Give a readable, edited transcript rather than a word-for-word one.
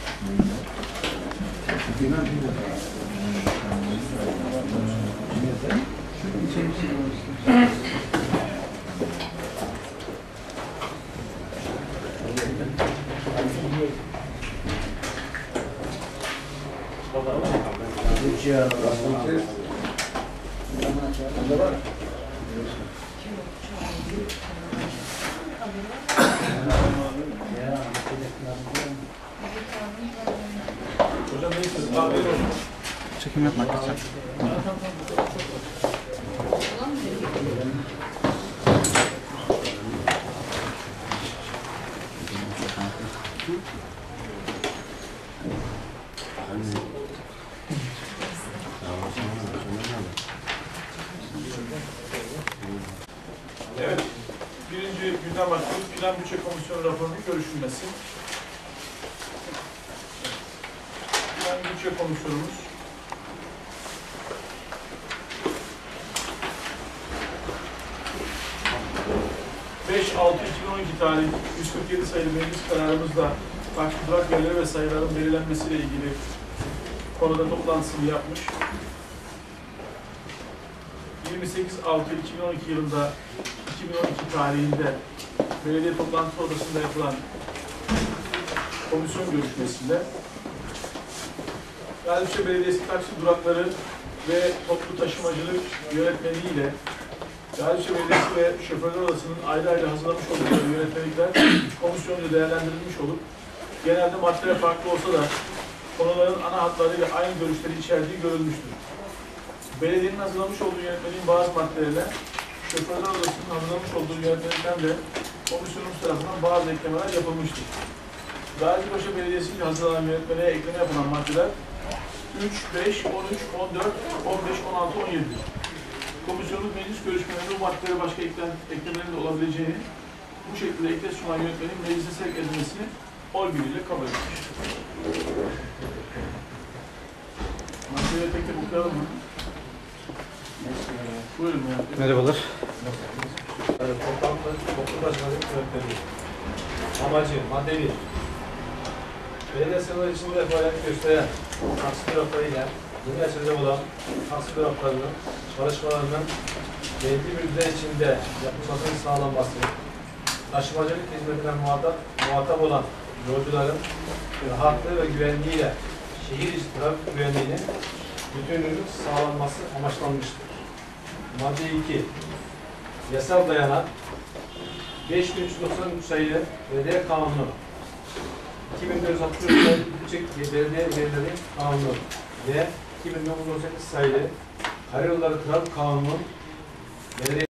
Çekim yapmak için. Evet, birinci gündem maddesi Plan Bütçe Komisyonu raporunun görüşülmesi. Plan Bütçe Komisyonumuz 5/6/2012 tarih 147 sayılı meclis kararımızla farklı durak yerleri ve sayıların belirlenmesiyle ilgili konuda toplantısını yapmış. 28/6/2012 yılında 2012 tarihinde belediye toplantı odasında yapılan komisyon görüşmesinde Gazipaşa Belediyesi taksi durakları ve toplu taşımacılık yönetmeliği ile Gazipaşa Belediyesi ve Şoförler Odası'nın ayrı ayrı hazırlamış oldukları yönetmelikler komisyonca değerlendirilmiş olup genelde maddeler farklı olsa da konuların ana hatlarıyla aynı görüşleri içerdiği görülmüştür. Belediyenin hazırlamış olduğu yönetmeliğin bazı maddelerine Şoförler Odası'nın hazırlamış olduğu yönetmelikten de komisyonumuz tarafından bazı eklemeler yapılmıştır. Gazipaşa Belediyesi ile hazırlanan yönetmeliğe ekleme yapılan maddeler 3, 5, 13, 14, 15, 16, 17'dir. Komisyonun meclis görüşmelerinde bu maddelere başka eklemelerin de olabileceğini bu şekilde ekle sunan yönetmenin meclise sevk edilmesini oy birliğiyle kabul etmiş. Maddeleri tek tek okuyalım mı? Buyurun yönetmenim. Merhabalar. Toplu taşımacılık yönetmeliği. Amacı, madde 1. Belediye sınırları içinde faaliyet gösteren taksi duraklarıyla yeni açılacak olan taksi duraklarının çalışmalarının belli bir düzen içinde yapılmasının sağlanması, taşımacılık hizmetine muhatap olan yolcuların rahatlığı ve güvenliğiyle şehir içi trafik güvenliğinin bütünlüğünün sağlanması amaçlanmıştır. Madde 2. Yasal dayanak 5393 sayılı Belediye Kanunu 2464 sayılı Yüksek Belediye Verileri Kanunu ve 2018 sayılı Karayolları Trafik Kanunu Belediye